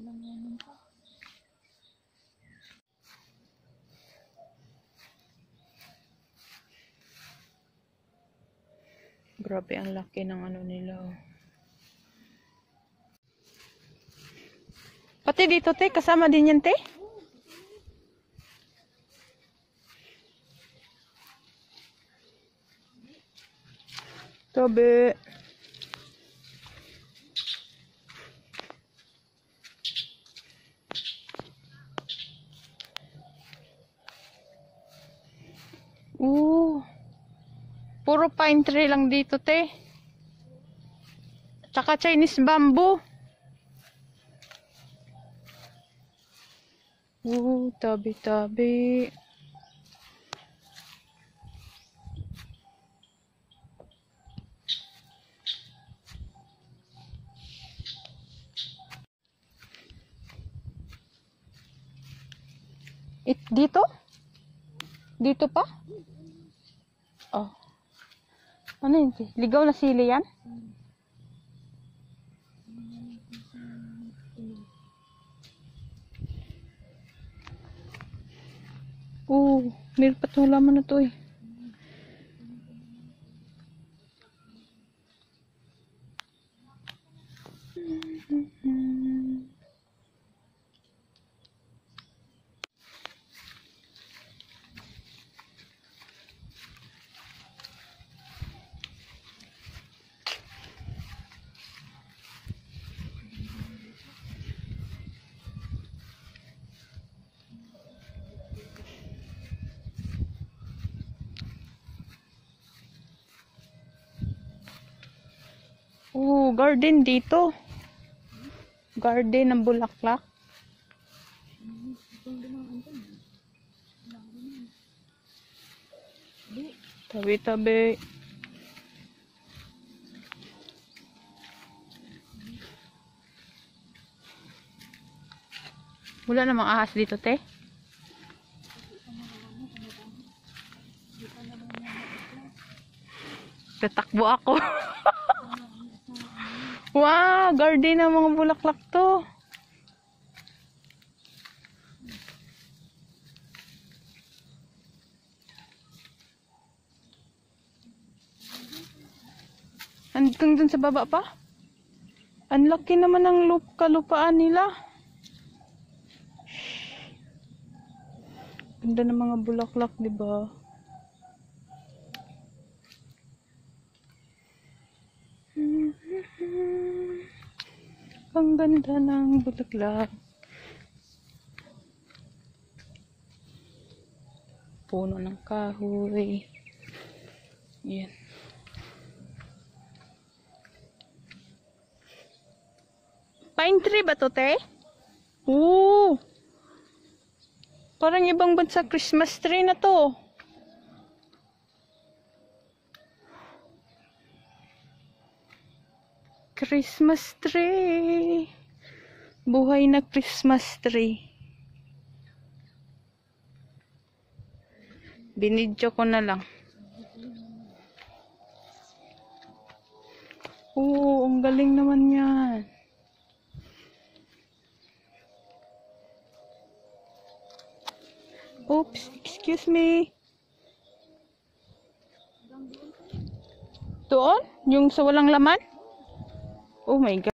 Grabe, ang laki ng ano nila. Pati dito, te. Kasama din yan, te. Tabi. Puro pine tree lang dito, te. Tsaka Chinese bamboo. Tabi-tabi. Dito? Dito pa? Oh. Ano yun? Ligaw na sili yan? Meron pa itong laman na to eh. Garden dito. Garden ng bulaklak. Tabi-tabi. Wala namang ahas dito, te. Tatakbo ako. Wow, garden ng mga bulaklak to. Hanggang dun sa baba pa. Ang laki naman ng kalupaan nila. Ganda ng mga bulaklak, di ba? Ang ganda ng bulaklak. Puno ng kahoy. Yan. Pine tree ba to, te? Parang ibang bansa Christmas tree na to. Christmas tree. Buhay na Christmas tree. Binidyo ko na lang. Ang galing naman yan. Oops, excuse me. Doon? Yung sa walang laman? Oh my God.